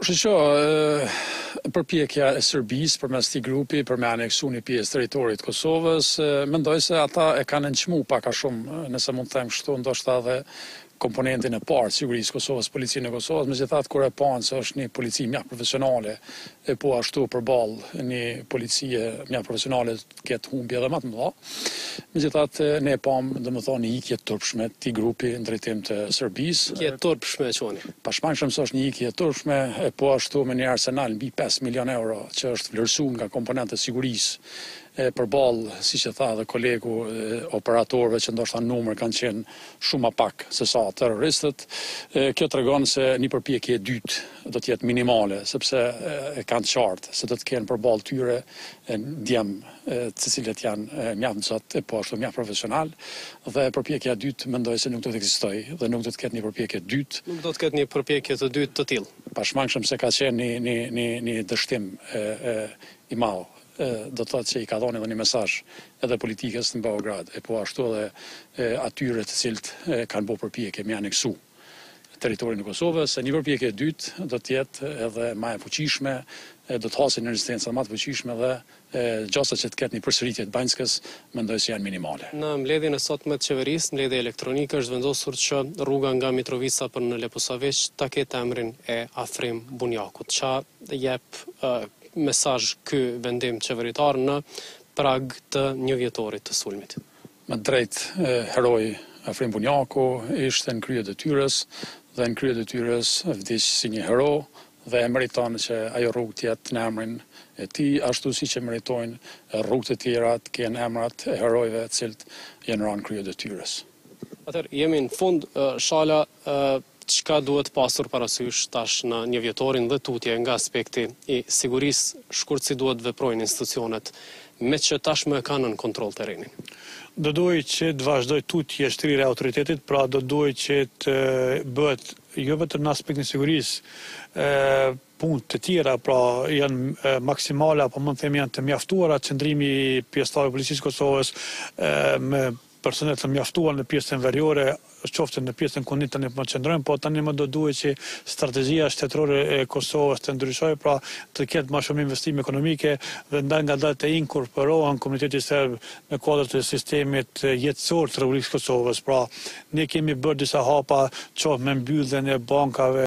Përpjekja e Serbisë përmes këtij grupi për me aneksu një pjesë territorit të Kosovës, mendoj se ata e kanë nënçmu pak a shumë, nëse mund të them kështu, ndoshta edhe komponentin e parë të sigurisë së Kosovës, policinë e Kosovës, megjithatë kur e panë se është një polici mjaft profesionale, e po ashtu përballë një policie mjaft profesionale ketë humbje edhe më të mëdha. Megjithatë ne e pamë, domethënë, një ikje turpshme të këtij grupi në drejtim të Serbisë. Ikje turpshme quheni. Pashmangshëm se është një ikje turpshme, e po ashtu me një arsenal mbi 5 milion euro që është vlerësuar nga komponentët e sigurisë përballë, siç e tha edhe kolegu, operatorëve që ndoshta në numër kanë qenë shumë më pak se sa terroristët. Kjo tregon se një përpjekje e dytë do të jetë minimale, sepse e kanë qartë se do të kenë përballë tyre djem të cilët janë mjaft nxit, e po ashtu mjaft profesional, dhe përpjekja e dytë mendoj se nuk do të ekzistojë dhe nuk do të ketë një përpjekje dytë. Nuk do të ketë një përpjekje të dytë të tillë. Pashmangshëm se ka qenë një dështim i madh. Do të thotë që i ka dhënë edhe një mesazh edhe politikës në Beograd, e po ashtu edhe atyre të cilët kanë bërë përpjekje me aneksu territorin e Kosovës. Një përpjekje e dytë do të jetë edhe më e fuqishme, do të hasë një rezistencë më të fuqishme dhe gjasa që të ketë një përsëritje të Banjskës, mendoj se janë minimale. Në mbledhjen e sotme të qeverisë, mbledhja elektronike, është vendosur që rruga nga Mitrovica për në Leposaveç ta ketë emrin e Afrim Bunjakut. Ça jep mesazh ky vendim qeveritar në prag të një vjetorit të sulmit? Me drejt, heroi Afrim Bunjaku ishte në krye detyrës dhe në krye detyrës vdiq si një hero dhe e meriton që ajo rrugë të jetë në emrin e tij, ashtu siç e meritojnë rrugët e tjera të kenë emrat e herojve të cilët janë rënë krye detyrës. Atëherë jemi në fund, Shala, çka duhet pasur parasysh tash në një vjetorin dhe tutje nga aspekti i sigurisë, shkurt si duhet veprojnë institucionet me që tashmë e kanë në kontroll terrenin? Do duhet që të vazhdoj tutje shtrirja e autoritetit, pra do duhet që të bëhet jo vetëm në aspektin e sigurisë, punë të tjera, pra janë maksimale apo mund të them janë të mjaftuara, qëndrimi i pjesëtarëve të policisë Kosovës me personel të mjaftuar në pjesën veriore, qoftë në pjesën ku ne tani po qëndrojmë, po tani më do duhet që strategjia shtetërore e Kosovës të ndryshojë, pra të ketë më shumë investime ekonomike dhe ngadalë të inkorporohen komuniteti serb në kuadër të sistemit jetësor të Republikës Kosovës. Pra ne kemi bërë disa hapa, qoftë me mbylljen e bankave,